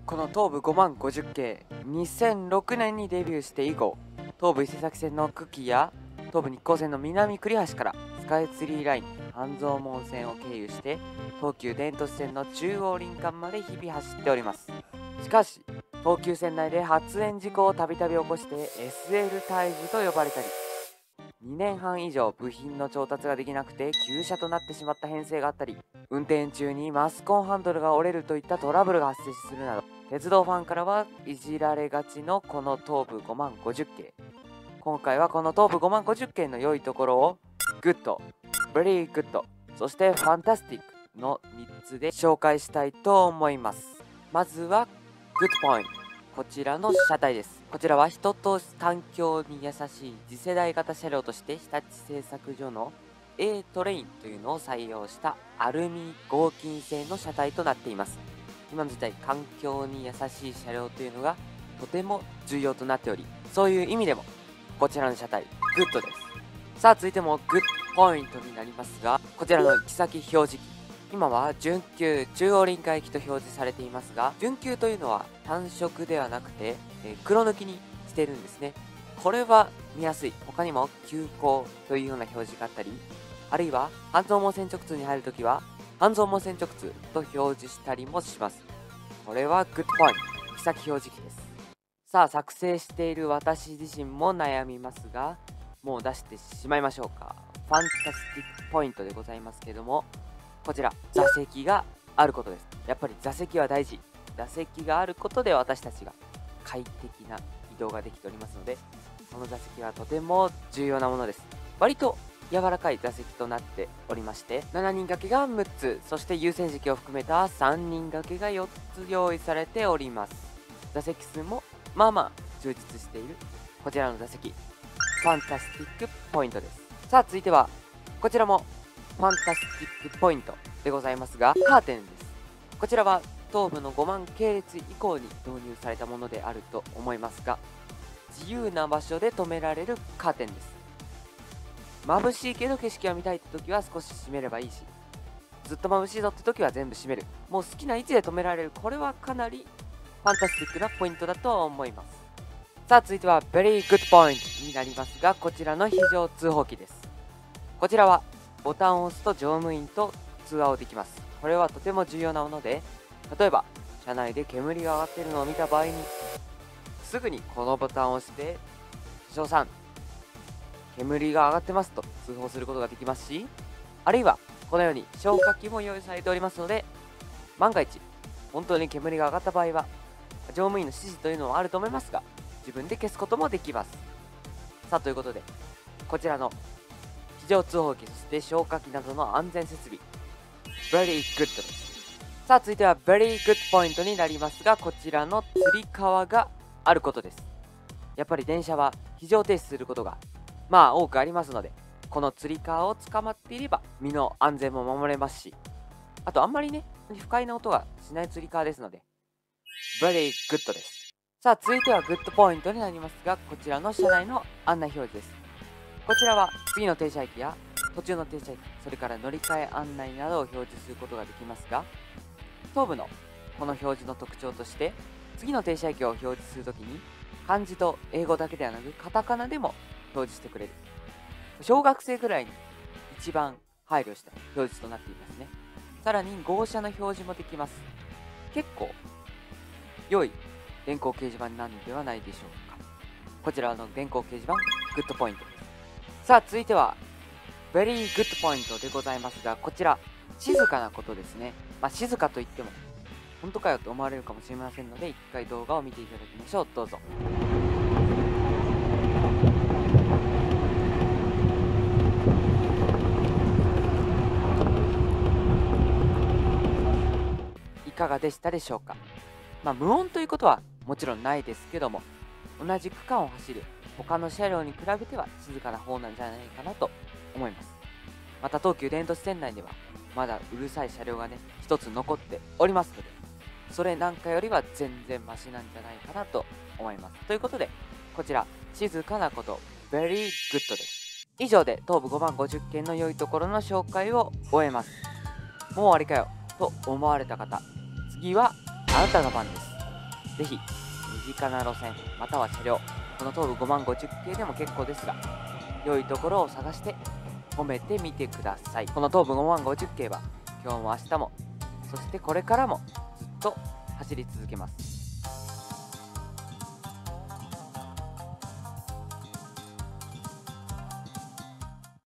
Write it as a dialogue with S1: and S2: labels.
S1: この東武5万50系、2006年にデビューして以降、東武伊勢崎線の久喜や東武日光線の南栗橋からスカイツリーライン、半蔵門線を経由して東急電都市線の中央林間まで日々走っております。しかし東急線内で発煙事故をたびたび起こして SL 退治と呼ばれたり、2年半以上部品の調達ができなくて休車となってしまった編成があったり、運転中にマスコンハンドルが折れるといったトラブルが発生するなど、鉄道ファンからはいじられがちのこの東武5万50系。今回はこの東武5万50系の良いところをグッド、ベリーグッド、そしてファンタスティックの3つで紹介したいと思います。まずはグッドポイント、こちらの車体です。こちらは人と環境に優しい次世代型車両として日立製作所の A トレインというのを採用したアルミ合金製の車体となっています。今の時代、環境に優しい車両というのがとても重要となっており、そういう意味でもこちらの車体グッドです。さあ続いてもグッドポイントになりますが、こちらの行き先表示器、今は準急中央林間行きと表示されていますが、準急というのは単色ではなくて、黒抜きにしているんですね。これは見やすい。他にも急行というような表示があったり、あるいは半蔵門線直通に入るときは半蔵門線直通と表示したりもします。これはグッドポイント、行き先表示器です。さあ作成している私自身も悩みますが、もう出してしまいましょうか。ファンタスティックポイントでございますけども、こちら座席があることです。やっぱり座席は大事。座席があることで私たちが快適な移動ができておりますので、その座席はとても重要なものです。割と柔らかい座席となっておりまして、7人掛けが6つ、そして優先席を含めた3人掛けが4つ用意されております。座席数もまあまあ充実しているこちらの座席、ファンタスティックポイントです。さあ続いてはこちらもファンタスティックポイントでございますが、カーテンです。こちらは東武の5万系列以降に導入されたものであると思いますが、自由な場所で止められるカーテンです。眩しいけど景色が見たいって時は少し閉めればいいし、ずっと眩しいぞって時は全部閉める、もう好きな位置で止められる。これはかなりファンタスティックなポイントだと思います。さあ続いてはベリーグッドポイントになりますが、こちらの非常通報機です。こちらはボタンを押すと乗務員と通話をできます。これはとても重要なもので、例えば車内で煙が上がっているのを見た場合にすぐにこのボタンを押して「車掌さん、煙が上がってます」と通報することができますし、あるいはこのように消火器も用意されておりますので、万が一本当に煙が上がった場合は乗務員の指示というのはあると思いますが、自分で消すこともできます。さあということで、こちらの非常通報機、そして消火器などの安全設備、ベリーグッドです。さあ続いてはベリーグッドポイントになりますが、こちらのつり革があることです。やっぱり電車は非常停止することがまあ多くありますので、このつり革を捕まっていれば身の安全も守れますし、あとあんまりね不快な音がしないつり革ですのでベリーグッドです。さあ続いてはグッドポイントになりますが、こちらの車内の案内表示です。こちらは次の停車駅や途中の停車駅、それから乗り換え案内などを表示することができますが、東武のこの表示の特徴として、次の停車駅を表示するときに漢字と英語だけではなくカタカナでも表示してくれる。小学生ぐらいに一番配慮した表示となっていますね。さらに号車の表示もできます。結構良い電光掲示板なのではないでしょうか。こちらの電光掲示板グッドポイントです。さあ続いてはベリーグッドポイントでございますが、こちら静かなことですね。静かといっても本当かよと思われるかもしれませんので、一回動画を見ていただきましょう。どうぞ。いかがでしたでしょうか。無音ということはもちろんないですけども、同じ区間を走る他の車両に比べては静かな方なんじゃないかなと思います。また東急電都市線内ではまだうるさい車両がね一つ残っておりますので、それなんかよりは全然マシなんじゃないかなと思います。ということで、こちら静かなことベリーグッドです。以上で東武5万50件の良いところの紹介を終えます。もう終わりかよと思われた方、次はあなたの番です。 ぜひ身近な路線または車両、この東武5万50系でも結構ですが、良いところを探して褒めてみてください。この東武5万50系は今日も明日も、そしてこれからもずっと走り続けます。